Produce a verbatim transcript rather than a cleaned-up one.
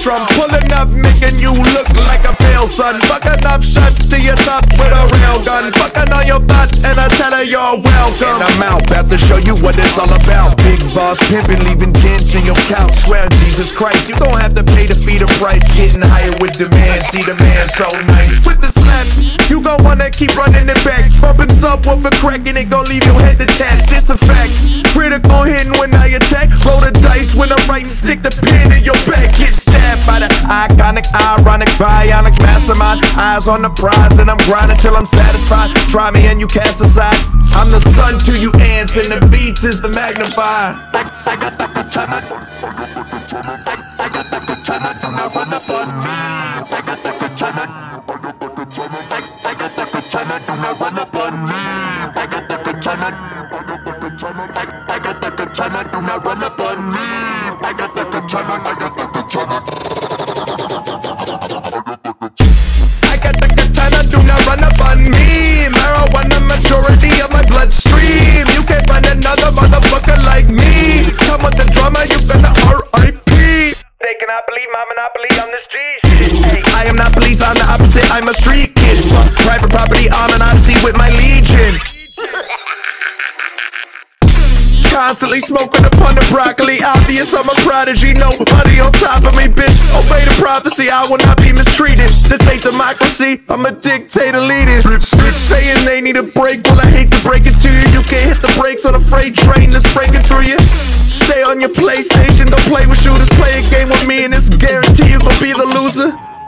from pulling up, making you look like a fail son. Fuck enough shots to your top with a rail gun. Fucking on your butt and I tell her you're welcome. And I'm out, about to show you what it's all about. Big boss pimpin', leaving dents in your couch. Swear on Jesus Christ, you gon' have to pay to feed the price. Getting higher with demand, see the man so nice. With the slap, you gon' wanna keep running it back. Bumpin' subwoofer cracking it, gon' leave your head detached. It's a fact. Critical hitting when I attack. Roll the dice when I'm writing, stick the pen in your back. Get stabbed by the iconic, ironic, bionic mastermind. Eyes on the prize and I'm grinding till I'm satisfied. Try me and you cast aside. I'm the sun to you ants and the beats is the magnifier. I, I got the katana. I got the katana. Do not run up on me. I got the katana. I got the katana. Do not run up on me. I got the katana. I got the katana. Do not run up on me. I got the katana. I got the katana. I got the katana. Do not run up on me. Marijuana majority of my bloodstream. You can't run another motherfucker like me. Come with the drama, you gonna R I P. They cannot believe my monopoly on the streets. Hey, I am not police, I'm the opposite, I'm a street kid. Private property on an odyssey with my legion. Constantly smoking upon the broccoli. Obvious I'm a prodigy, nobody on top of me, bitch. Obey the prophecy, I will not be mistreated. This ain't democracy, I'm a dictator leading. Bitch saying they need a break, well I hate to break it to you. You can't hit the brakes on a freight train that's breaking through you. Stay on your PlayStation, don't play with shooters. Play a game with me and it's guaranteed you gon' be the loser.